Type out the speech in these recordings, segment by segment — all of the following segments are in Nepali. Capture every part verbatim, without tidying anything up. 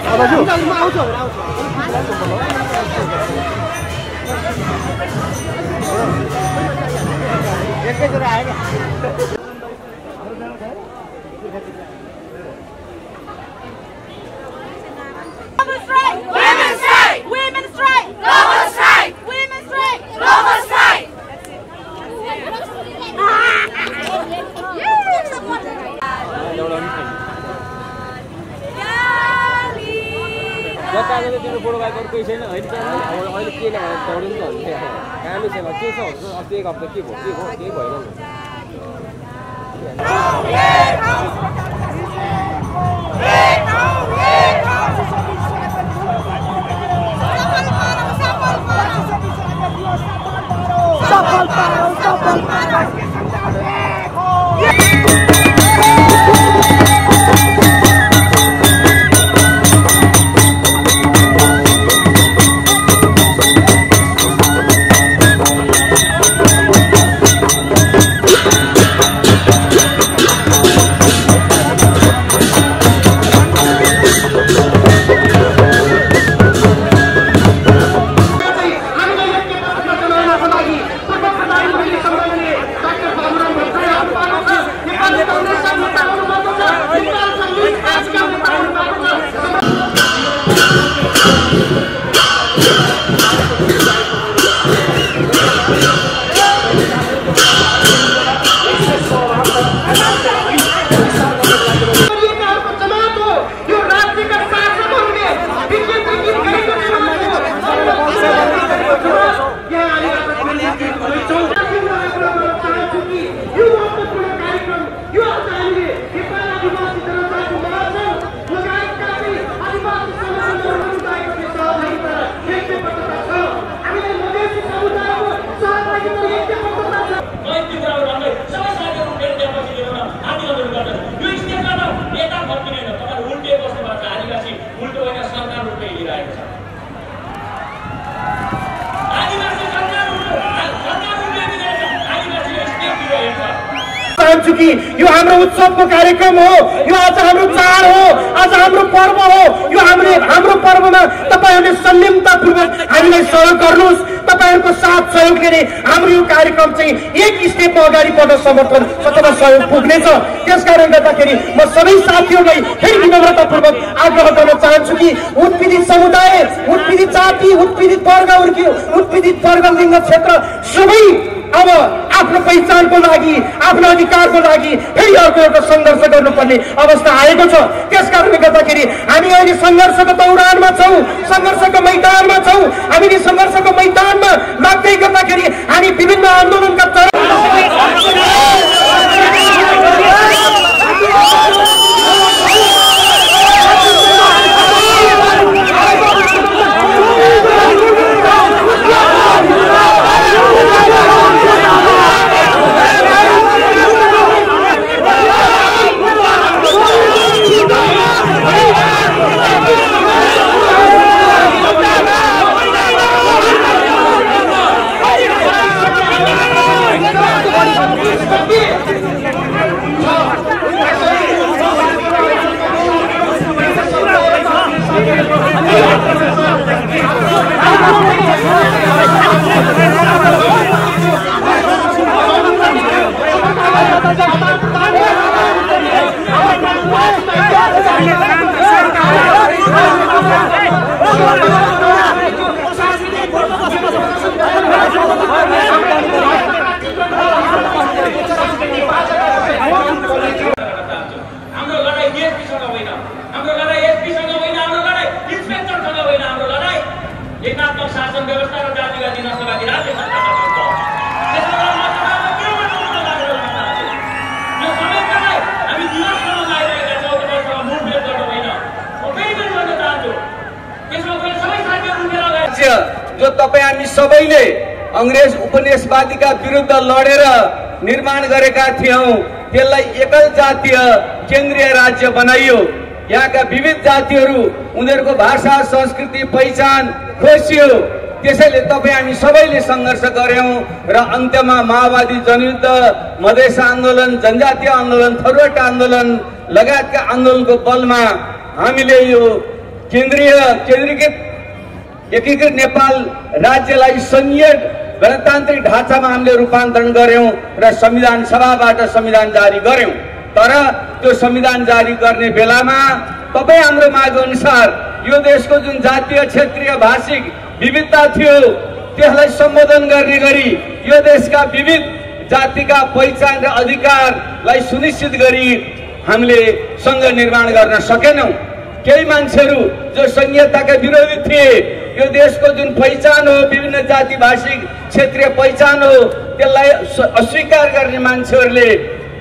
यो हाम्रो उत्सवको कार्यक्रम हो, यो आज हाम्रो चाड हो, आज हाम्रो पर्व हो। यो हाम्रो हाम्रो पर्वमा तपाईहरुले संयमतापूर्वक हामीलाई सहयोग गर्नुस्। तपाईहरुको साथ सहयोगले हाम्रो यो कार्यक्रम चाहिँ एक स्टेपमा अगाडि बढ्न समर्थन अथवा सहयोग पुग्नेछ। त्यसकारण गर्दाखेरि म सबै साथीहरुलाई फेरि विनम्रतापूर्वक आग्रह गर्न चाहन्छु कि उत्पीडित समुदाय, उत्पीडित जाति, उत्पीडित वर्ग, उत्पीडित वर्ग, लिङ्ग, क्षेत्र सबै अब आफ्नो पहिचानको लागि, आफ्नो अधिकारको लागि फेरि अर्को एउटा सङ्घर्ष गर्नुपर्ने अवस्था आएको छ। त्यसकारणले गर्दाखेरि हामी अहिले सङ्घर्षको दौरानमा छौँ, सङ्घर्षको मैदानमा छौँ। हामीले सङ्घर्षको मैदानमा लाग्दै गर्दाखेरि हामी विभिन्न आन्दोलनका चरण जो तपाईं हामी सबैले अंग्रेज उपनिवेशवादीका विरुद्ध लडेर निर्माण गरेका थियौं, त्यसलाई एकल जातीय केन्द्रीय राज्य बनाइयो। यहाँका विविध जातिहरू, उनीहरूको भाषा, संस्कृति, पहिचान खोसियो। त्यसैले तपाईं हामी सबैले सङ्घर्ष गर्यौं र अन्त्यमा माओवादी जनयुद्ध, मधेस आन्दोलन, जनजातीय आन्दोलन, थरुवाट आन्दोलन लगायतका आन्दोलनको बलमा हामीले यो केन्द्रीय केन्द्रीकृत एकीकृत नेपाल राज्यलाई संघीय गणतान्त्रिक ढाँचामा हामीले रूपान्तरण गर्यौं र संविधान सभाबाट संविधान जारी गर्यौं। तर त्यो संविधान जारी गर्ने बेलामा तपाई हाम्रो माग अनुसार यो देशको जुन जातीय क्षेत्रीय भाषिक विविधता थियो त्यसलाई सम्बोधन गर्ने गरी यो देशका विविध जातिका पहिचान र अधिकारलाई सुनिश्चित गरी हामीले संघ निर्माण गर्न सकेनौं। केही मान्छेहरू जो संघीयताका विरोधी थिए, यो देशको जुन पहिचान हो, विभिन्न जाति भाषिक क्षेत्रीय पहिचान हो, त्यसलाई अस्वीकार गर्ने मान्छेहरूले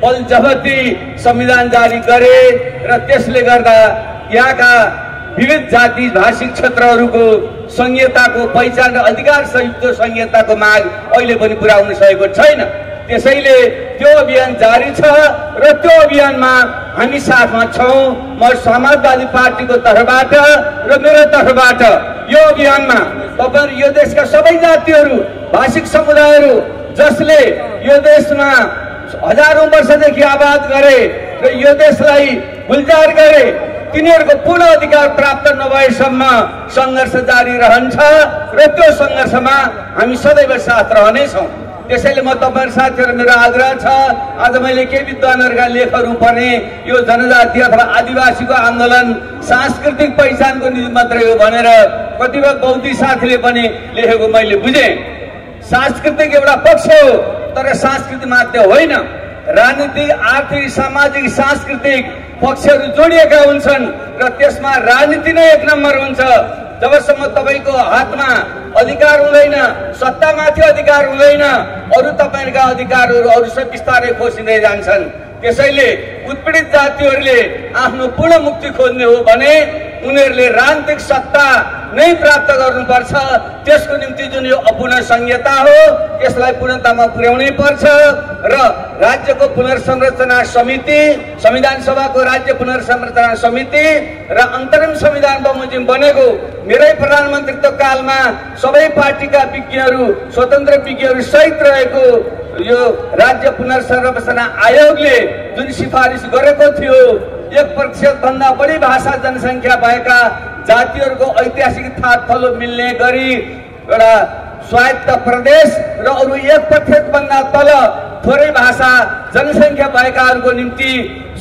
बलजबती संविधान जारी गरे र त्यसले गर्दा यहाँका विविध जाति भाषिक क्षेत्रहरूको संघीयताको पहिचान र अधिकार सहितको संघीयताको माग अहिले पनि पुरा हुन सकेको छैन। त्यसैले त्यो अभियान जारी छ र त्यो अभियानमा हामी साथमा छौं। म समाजवादी पार्टीको तर्फबाट र मेरो तर्फबाट यो अभियानमा तपाईहरु यो देशका सबै जातिहरू भाषिक समुदायहरू जसले यो देशमा हजारौं वर्षदेखि आबाद गरे र यो देशलाई गुलजार गरे, तिनीहरूको पूर्ण अधिकार प्राप्त नभएसम्म संघर्ष जारी रहन्छ र त्यो संघर्षमा हामी सदैव साथ रहनेछौं। त्यसैले म तपाईहरु साथीहरु मेरो आग्रह छ, आज मैले केही विद्वानहरूका लेखहरू पढे, यो जनजाति अथवा आदिवासीको आन्दोलन सांस्कृतिक पहिचानको निमित्त मात्रै हो भनेर कतिपय बौद्धिक साथीले पनि लेखेको मैले बुझे। सांस्कृतिक एउटा पक्ष हो तर संस्कृति मात्र होइन। राजनीतिक, आर्थिक, सामाजिक, सांस्कृतिक पक्षहरू जोडिएका हुन्छन् र त्यसमा राजनीति नै एक नम्बर हुन्छ। जबसम्म तपाईको हातमा अधिकार हुँदैन, सत्तामाथि अधिकार हुँदैन, अरू तपाईका अधिकारहरू अरू सब बिस्तारै खोसिँदै जान्छन्। त्यसैले उत्पीडित जातिहरूले आफ्नो पूर्ण मुक्ति खोज्ने हो भने उनीहरूले राजनीतिक सत्ता नै प्राप्त गर्नुपर्छ। त्यसको निम्ति जुन यो अपूर्ण संहिता हो यसलाई पूर्णतामा पुर्याउनै पर्छ र राज्यको पुनर्संरचना समिति, संविधान सभाको राज्य पुनर्संरचना समिति र अन्तरिम संविधान बमोजिम बनेको मेरै प्रधानमन्त्रीत्व कालमा सबै पार्टीका विज्ञहरू, स्वतन्त्र विज्ञहरू सहित रहेको यो राज्य पुनर्संरचना आयोगले जुन सिफारिस गरेको थियो, एक प्रतिशत भन्दा बढी भाषा जनसङ्ख्या भएका जातिहरूको ऐतिहासिक थाटथलो मिल्ने गरी एउटा स्वायत्त प्रदेश र अरू एक प्रतिशत भन्दा तल थोरै भाषा जनसङ्ख्या भएकाहरूको निम्ति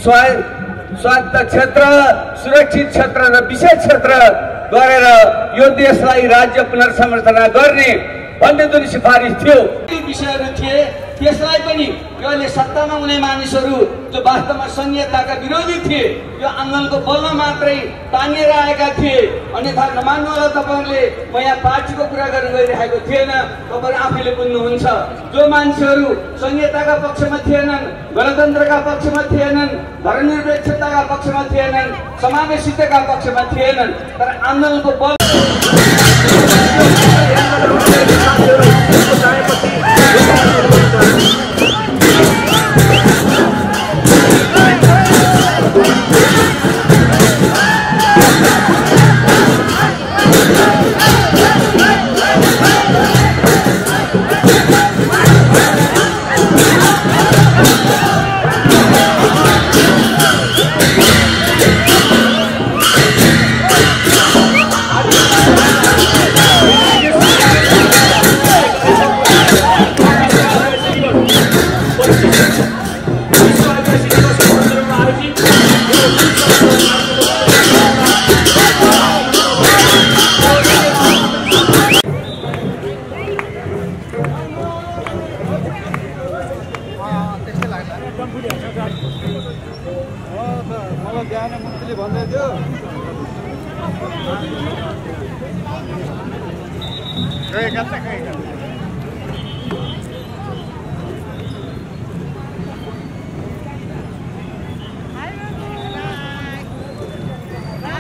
स्वायत्त क्षेत्र, सुरक्षित क्षेत्र र विशेष क्षेत्र गरेर यो देशलाई राज्य पुनर्संरचना गर्ने भन्ने जुन सिफारिस थियो, ती विषयहरू थिए। त्यसलाई पनि यो अहिले सत्तामा हुने मानिसहरू जो वास्तवमा संहिताका विरोधी थिए, यो आन्दोलनको बलमा मात्रै तानिएर आएका थिए। अन्यथा नमान्नु होला तपाईहरुले, म यहाँ पार्टीको कुरा गर्न गइरहेको थिएन, तपाईहरु आफैले बुझ्नुहुन्छ। जो मान्छेहरू संहिताका पक्षमा थिएनन्, गणतन्त्रका पक्षमा थिएनन्, धर्मनिरपेक्षताका पक्षमा थिएनन्, समावेशिताका पक्षमा थिएनन्, तर आन्दोलनको बल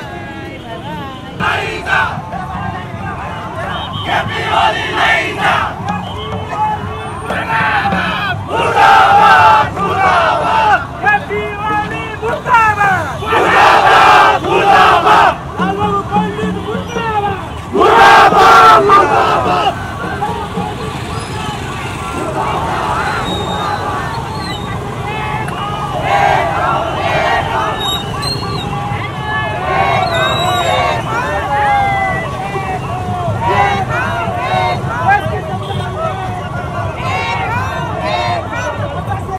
Happy Holiday!